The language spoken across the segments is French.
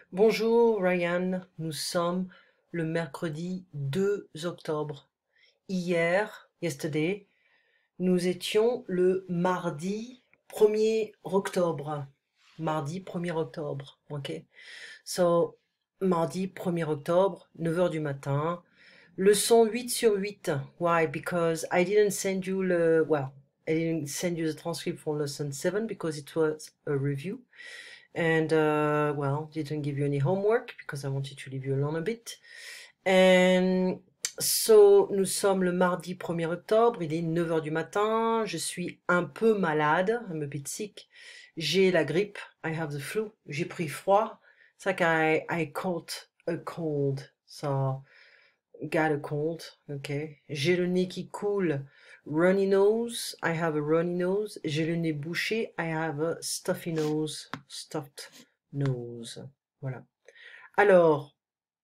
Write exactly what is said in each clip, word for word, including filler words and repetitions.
Bonjour Ryan, nous sommes le mercredi deux octobre. Hier, yesterday, nous étions le mardi premier octobre. Mardi premier octobre, ok? So, mardi premier octobre, neuf heures du matin. Leçon huit sur huit. Why? Because I didn't send you le, well, I didn't send you the transcript for lesson seven because it was a review. And, uh, well, didn't give you any homework because I wanted to leave you alone a bit. And so, nous sommes le mardi premier octobre, il est neuf heures du matin, je suis un peu malade, I'm a bit sick. J'ai la grippe, I have the flu, j'ai pris froid. It's like I, I caught a cold, so got a cold, ok. J'ai le nez qui coule, runny nose, I have a runny nose. J'ai le nez bouché, I have a stuffy nose, stuffed nose. Voilà. Alors,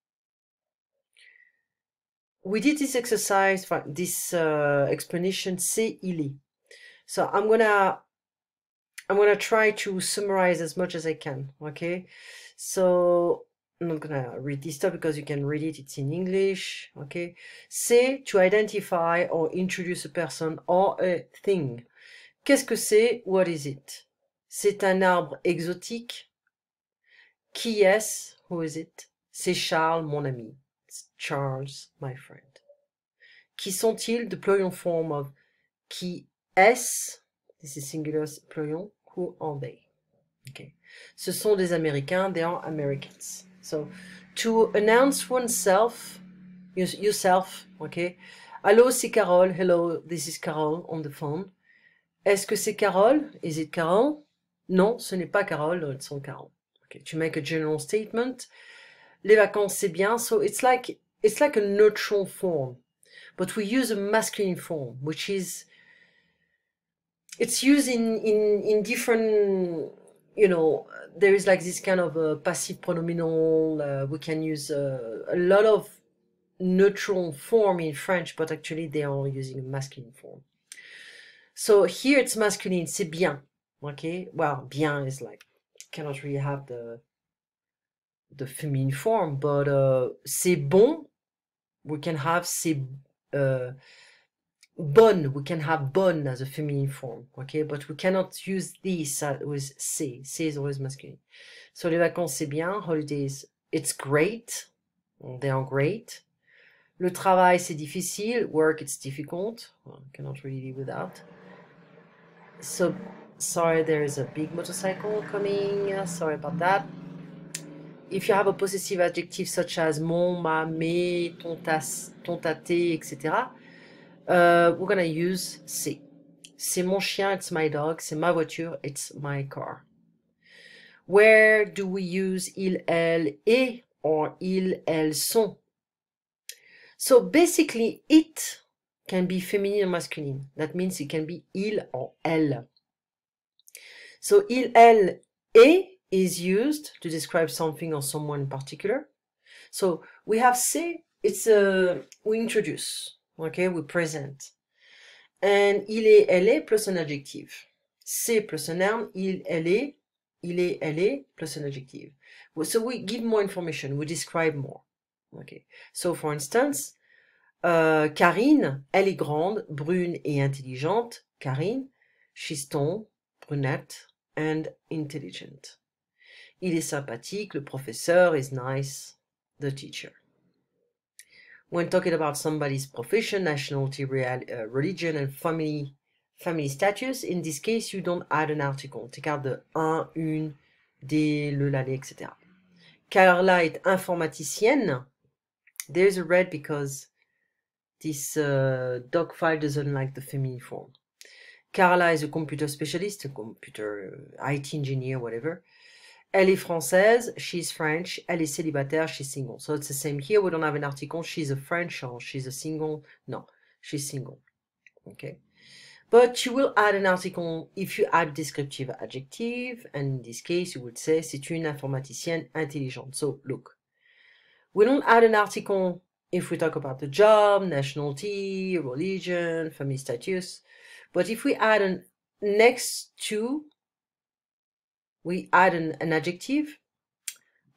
we did this exercise, this uh, explanation, c'est il est. So I'm gonna, I'm gonna try to summarize as much as I can, okay? So, I'm not gonna read this stuff because you can read it, it's in English, okay? C'est to identify or introduce a person or a thing. Qu'est-ce que c'est? What is it? C'est un arbre exotique. Qui est-ce? Who is it? C'est Charles, mon ami. It's Charles, my friend. Qui sont-ils? The plural form of qui est-ce? This is singular plural. Who are they? Okay. Ce sont des Américains. They are Americans. So, to announce oneself, yourself, okay. Hello, c'est Carole. Hello, this is Carole on the phone. Est-ce que c'est Carole? Is it Carole? Non, ce n'est pas Carole. It's not Carole. Okay. To make a general statement. Les vacances, c'est bien. So it's like it's like a neutral form, but we use a masculine form, which is it's used in in in different. You know, there is like this kind of a passive pronominal. Uh, we can use uh, a lot of neutral form in French, but actually they are using a masculine form. So here it's masculine, c'est bien, okay? Well, bien is like, cannot really have the the feminine form, but uh, c'est bon, we can have c'est uh, bonne, we can have bonne as a feminine form, okay? But we cannot use this with c'est, c'est is always masculine. So les vacances, c'est bien, holidays, it's great, they are great. Le travail, c'est difficile, work, it's difficult, well, I cannot really live without. So, sorry, there is a big motorcycle coming. Sorry about that. If you have a possessive adjective such as mon, ma, mes, ton, tas, ton, ta, tes, et cetera, uh, we're gonna use c'est. C'est mon chien, it's my dog. C'est ma voiture, it's my car. Where do we use il, elle, et, or ils, elles sont? So basically, it can be feminine or masculine. That means it can be il or elle. So, il, elle, et is used to describe something or someone in particular. So, we have c'est, it's a, we introduce, okay, we present. And il est, elle est plus un adjective. C'est plus un noun, il, elle est, il est, elle est plus un adjective. So, we give more information, we describe more. Okay. So, for instance, uh, Karine, elle est grande, brune et intelligente. Karine, she's tall, brunette, and intelligent. Il est sympathique, le professeur is nice, the teacher. When talking about somebody's profession, nationality, real, uh, religion, and family, family status, in this case, you don't add an article. Take out the un, une, des, le, l'aller, et cetera. Carla est informaticienne. There's a red because this uh, doc file doesn't like the feminine form. Carla is a computer specialist, a computer uh, I T engineer, whatever. Elle est française, she's French. Elle est célibataire, she's single. So it's the same here. We don't have an article. She's a French or she's a single. No, she's single. Okay. But you will add an article if you add descriptive adjective. And in this case, you would say c'est une informaticienne intelligente. So look, we don't add an article if we talk about the job, nationality, religion, family status. But if we add an next to, we add an, an adjective,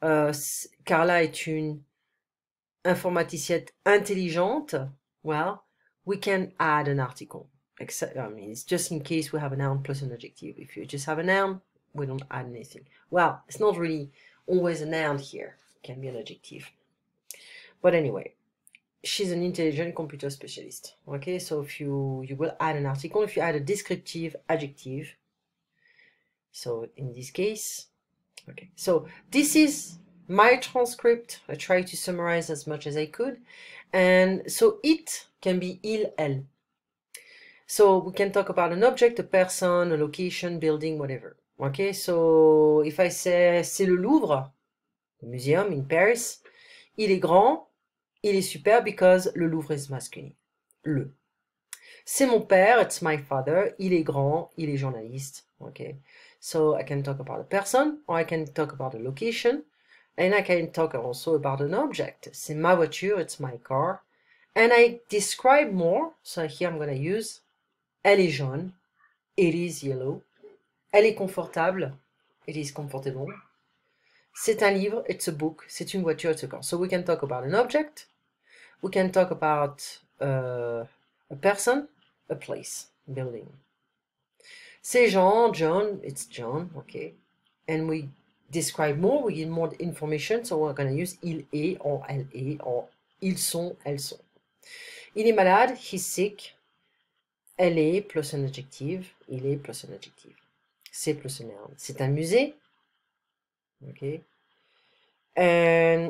Euh, c- Carla est une informaticienne intelligente. Well, we can add an article. Except, I mean, it's just in case we have a noun plus an adjective. If you just have a noun, we don't add anything. Well, it's not really always a noun here. It can be an adjective. But anyway, she's an intelligent computer specialist. Okay, so if you, you will add an article, if you add a descriptive adjective, so in this case, okay, so this is my transcript. I try to summarize as much as I could. And so it can be il, elle. So we can talk about an object, a person, a location, building, whatever. Okay, so if I say c'est le Louvre, the museum in Paris, il est grand, il est super because le Louvre is masculine. Le. C'est mon père, it's my father, il est grand, il est journaliste. Okay, so I can talk about a person, or I can talk about a location, and I can talk also about an object. C'est ma voiture, it's my car. And I describe more, so here I'm going to use elle est jaune, it is yellow. Elle est confortable, it is comfortable. C'est un livre, it's a book. C'est une voiture, it's a car. So we can talk about an object, we can talk about uh, a person, a place, building. C'est Jean, John, it's John, okay. And we describe more, we get more information, so we're going to use il est, or elle est, or ils sont, elles sont. Il est malade, he's sick. Elle est plus un adjectif, il est plus un adjectif. C'est plus un noun. C'est un musée. Okay. And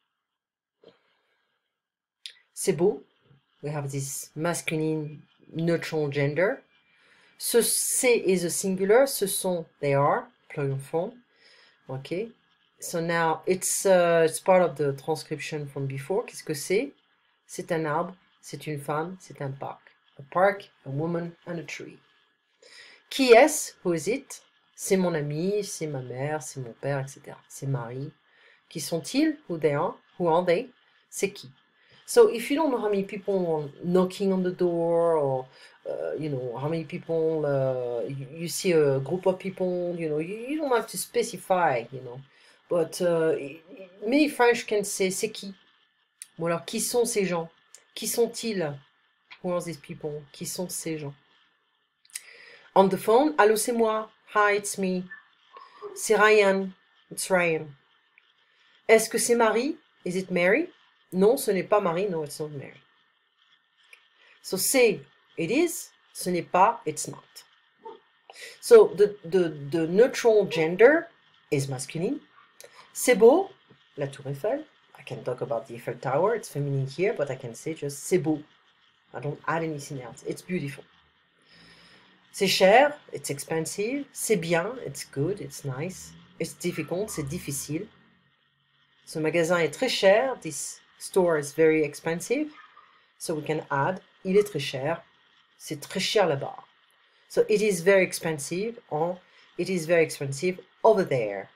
c'est beau. We have this masculine neutral gender. Ce c'est is a singular. Ce sont, they are, plural form. Okay. So now it's, uh, it's part of the transcription from before. Qu'est-ce que c'est? C'est un arbre, c'est une femme, c'est un parc. A park, a woman, and a tree. Qui est-ce? Who is it? C'est mon ami, c'est ma mère, c'est mon père, et cetera. C'est Marie. Qui sont-ils? Who they are? Who are they? C'est qui? So if you don't know how many people are knocking on the door, or uh, you know how many people uh, you, you see a group of people, you know, you, you don't have to specify, you know. But uh, many French can say c'est qui? Ou alors qui sont ces gens? Qui sont-ils? Who are these people? Qui sont ces gens? On the phone, allô, c'est moi. Hi, it's me. C'est Ryan. It's Ryan. Est-ce que c'est Marie? Is it Mary? Non, ce n'est pas Marie. No, it's not Mary. So c'est, it is. Ce n'est pas, it's not. So the, the, the neutral gender is masculine. C'est beau, la Tour Eiffel. I can talk about the Eiffel Tower. It's feminine here, but I can say just c'est beau. I don't add anything else. It's beautiful. C'est cher, it's expensive. C'est bien, it's good, it's nice. It's difficult, c'est difficile. Ce magasin est très cher. This store is very expensive. So we can add, il est très cher. C'est très cher là-bas. So it is very expensive, or it is very expensive over there.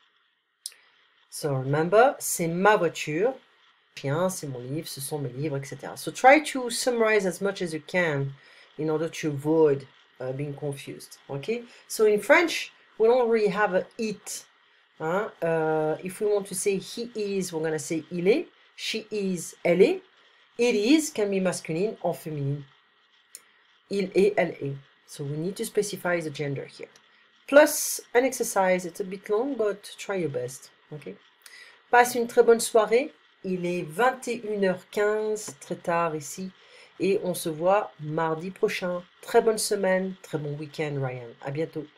So remember, c'est ma voiture. Chien, c'est mon livre, ce sont mes livres, et cetera. So try to summarize as much as you can in order to avoid uh, being confused. Okay? So in French, we don't really have a it. Huh? Uh, if we want to say he is, we're going to say il est. She is, elle est. It is can be masculine or feminine. Il est, elle est. So we need to specify the gender here. Plus an exercise, it's a bit long, but try your best. Okay? Passe une très bonne soirée. Il est vingt et une heures quinze, très tard ici. Et on se voit mardi prochain. Très bonne semaine, très bon week-end, Ryan. À bientôt.